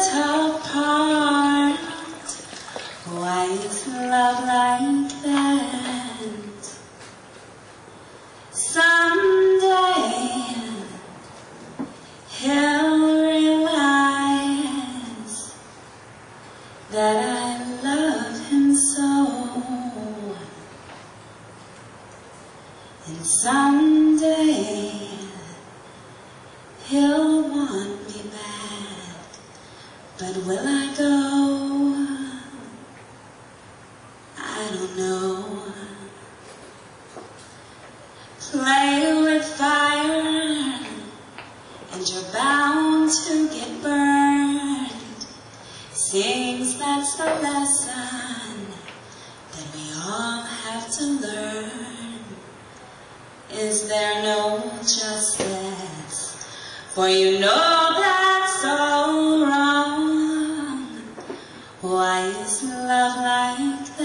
apart. Why is love like that? Someday he'll realize that I love him so, and someday he'll want me back. But will I go? I don't know. Play with fire and you're bound to get burned. Seems that's the lesson that we all have to learn. Is there no justice? For you know that's so wrong. Why is love like